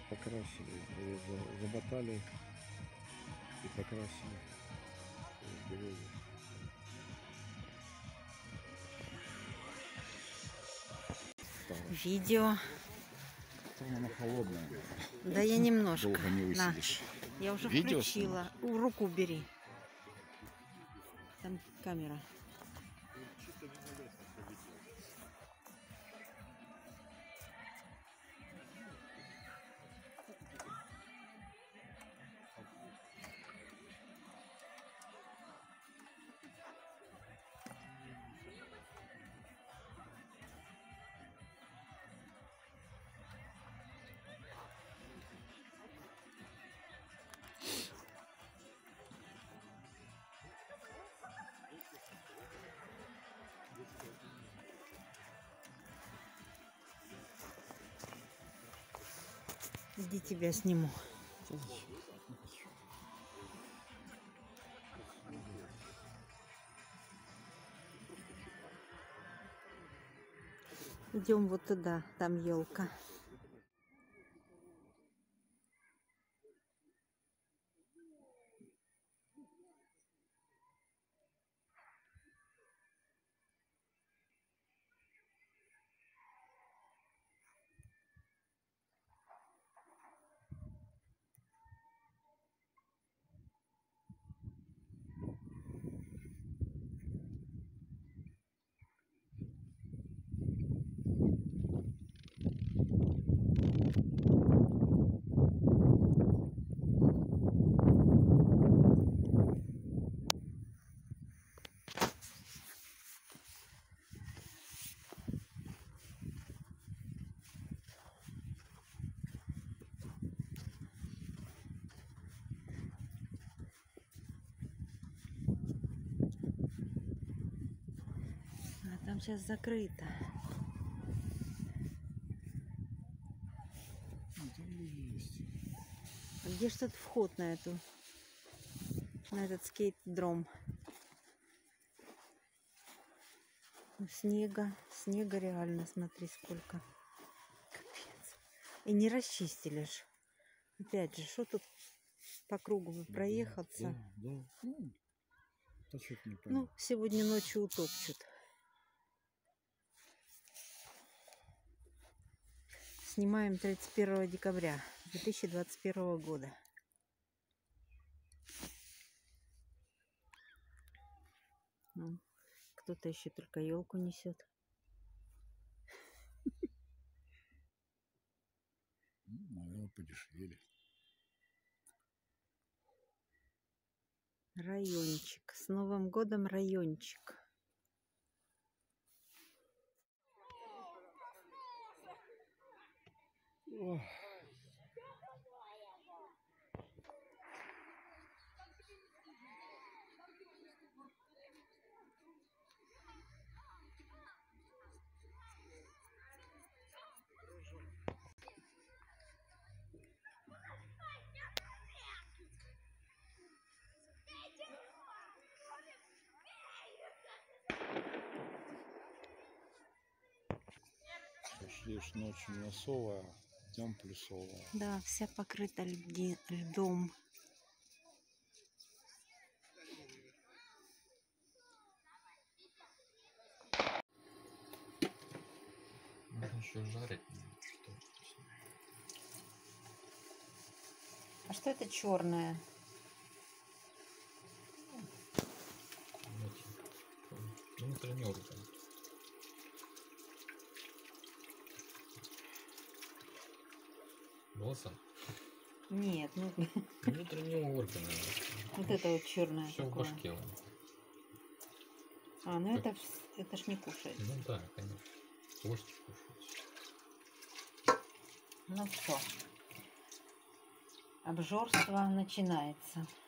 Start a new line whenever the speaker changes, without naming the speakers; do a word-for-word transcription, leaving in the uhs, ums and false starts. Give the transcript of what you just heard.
покрасили, заботали и покрасили деревья.
Видео.
Она холодная.
Да я немножко.
Долго не высидишь.
На. Я уже
Видео
включила. У, руку бери. Там камера. Иди, тебя сниму. Идем вот туда, там елка. А там сейчас закрыто. А где ж тут вход на эту, на этот скейт-дром? Снега, снега реально, смотри сколько. Капец. И не расчистили ж. Опять же, что тут по кругу проехаться?
Да, да. Ну, да, что-то не понятно.
Ну, сегодня ночью утопчут. Снимаем тридцать первого декабря две тысячи двадцать первого года. Ну, кто-то еще только елку несет.
Наверное, подешевели.
Райончик. С Новым годом, райончик.
Ох. Лишь ночью минусовая, днем плюсовая.
Да, вся покрыта льди, льдом.
Можно еще жарить. Что?
А что это черное?
Ну, тренерка. Носа?
Нет, ну
Внутренние органы.
вот это вот черное.
Все в
такое.
башке.
А, ну
Как?
это, это ж не кушается.
Ну да, конечно. Кости кушать.
Ну все. Обжорство начинается.